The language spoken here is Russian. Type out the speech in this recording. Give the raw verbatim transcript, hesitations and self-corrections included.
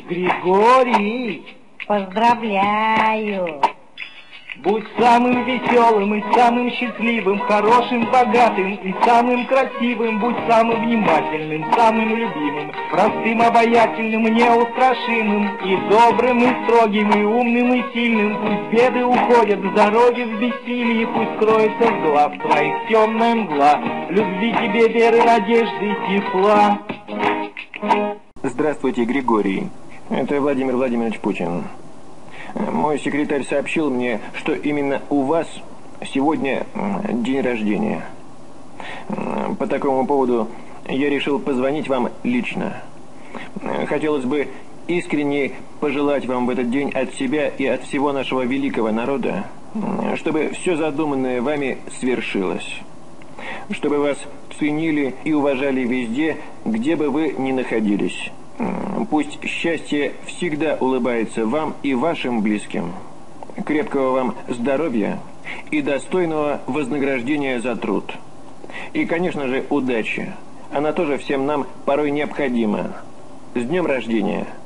Григорий! Поздравляю! Будь самым веселым и самым счастливым, хорошим, богатым и самым красивым. Будь самым внимательным, самым любимым, простым, обаятельным, неустрашимым, и добрым, и строгим, и умным, и сильным. Пусть беды уходят с дороги в бессилии, пусть скроется с глаз твоих темная мгла. Любви тебе, веры, надежды и тепла. Здравствуйте, Григорий. Это Владимир Владимирович Путин. Мой секретарь сообщил мне, что именно у вас сегодня день рождения. По такому поводу я решил позвонить вам лично. Хотелось бы искренне пожелать вам в этот день от себя и от всего нашего великого народа, чтобы все задуманное вами свершилось. Чтобы вас ценили и уважали везде, где бы вы ни находились. Пусть счастье всегда улыбается вам и вашим близким. Крепкого вам здоровья и достойного вознаграждения за труд. И, конечно же, удачи. Она тоже всем нам порой необходима. С днем рождения!